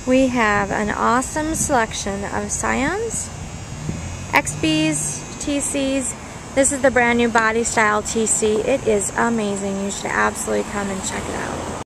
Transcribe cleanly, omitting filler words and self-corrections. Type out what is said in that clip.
We have an awesome selection of Scions, XBs, TCs. This is the brand new Body Style TC. It is amazing. You should absolutely come and check it out.